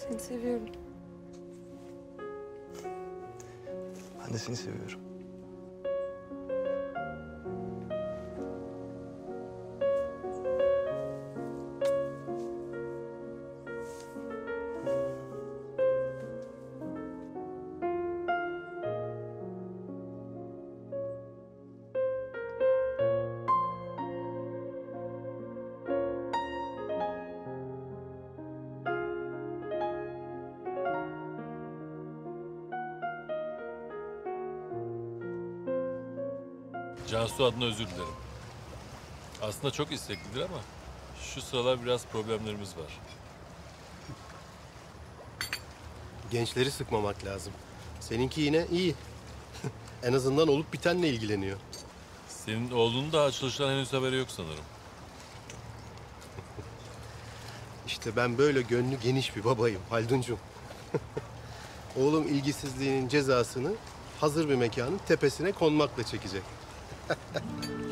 Seni seviyorum. Ben de seni seviyorum. Cansu adına özür dilerim. Aslında çok isteklidir ama şu sıralar biraz problemlerimiz var. Gençleri sıkmamak lazım. Seninki yine iyi. En azından olup bitenle ilgileniyor. Senin oğlunun da açılıştan henüz haberi yok sanırım. İşte ben böyle gönlü geniş bir babayım Halduncum. Oğlum ilgisizliğinin cezasını hazır bir mekanın tepesine konmakla çekecek.